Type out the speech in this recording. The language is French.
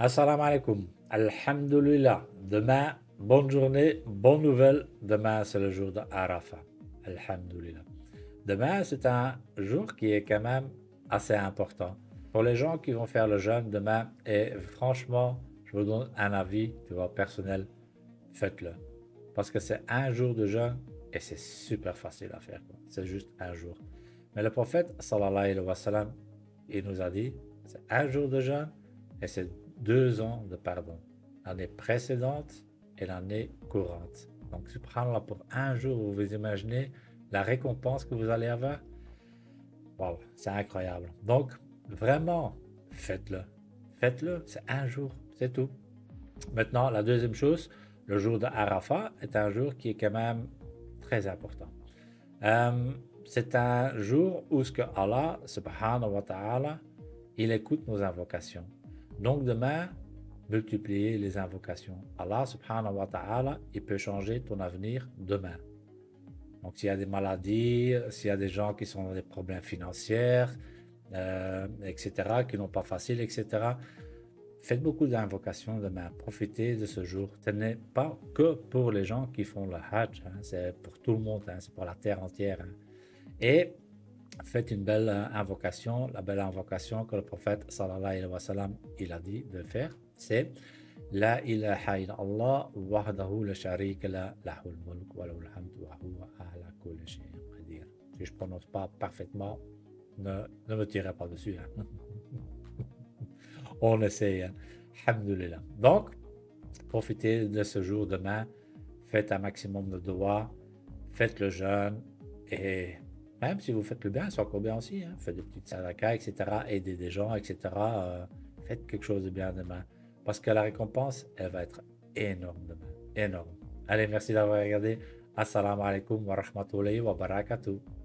Assalamu alaikum. Alhamdulillah. Demain, bonne journée, bonne nouvelle. Demain, c'est le jour de Arafat. Alhamdulillah. Demain, c'est un jour qui est quand même assez important. Pour les gens qui vont faire le jeûne demain, et franchement, je vous donne un avis, tu vois, personnel, faites-le. Parce que c'est un jour de jeûne et c'est super facile à faire, quoi. C'est juste un jour. Mais le prophète, sallallahu alayhi wa sallam, il nous a dit, c'est un jour de jeûne et c'est 2 ans de pardon. L'année précédente et l'année courante. Donc, subhanallah, pour un jour, vous imaginez la récompense que vous allez avoir. Waouh, c'est incroyable. Donc, vraiment, faites-le. Faites-le, c'est un jour, c'est tout. Maintenant, la deuxième chose, le jour de Arafat est un jour qui est quand même très important. C'est un jour où ce que Allah, subhanahu wa ta'ala, il écoute nos invocations. Donc demain, multipliez les invocations. Allah, subhanahu wa ta'ala, il peut changer ton avenir demain. Donc s'il y a des maladies, s'il y a des gens qui sont dans des problèmes financiers, etc., qui n'ont pas facile, etc., faites beaucoup d'invocations demain. Profitez de ce jour. Ce n'est pas que pour les gens qui font le Hajj, hein, c'est pour tout le monde, hein, c'est pour la terre entière. Hein. Et faites une belle invocation. La belle invocation que le prophète sallallahu alayhi wa sallam il a dit de faire, c'est La ilaha illallah wahdahu la sharika la lahul mulk wa lahul hamdu wa huwa ala kulli shay'in qadir. Si je ne prononce pas parfaitement, ne me tirez pas dessus. Hein. On essaye. Hein. Alhamdulillah. Donc, profitez de ce jour demain. Faites un maximum de doigts. Faites le jeûne. Et même si vous faites le bien, c'est encore bien aussi. Hein. Faites des petites sadakas, etc. Aidez des gens, etc. Faites quelque chose de bien demain. Parce que la récompense, elle va être énorme demain. Énorme. Allez, merci d'avoir regardé. Assalamu alaikum wa rahmatullahi wa barakatuh.